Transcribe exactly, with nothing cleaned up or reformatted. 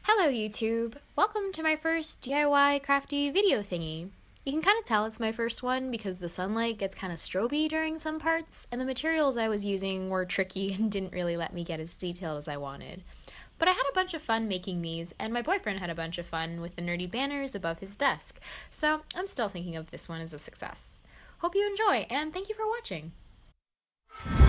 Hello YouTube! Welcome to my first D I Y crafty video thingy. You can kind of tell it's my first one because the sunlight gets kind of stroby during some parts, and the materials I was using were tricky and didn't really let me get as detailed as I wanted. But I had a bunch of fun making these, and my boyfriend had a bunch of fun with the nerdy banners above his desk, so I'm still thinking of this one as a success. Hope you enjoy, and thank you for watching!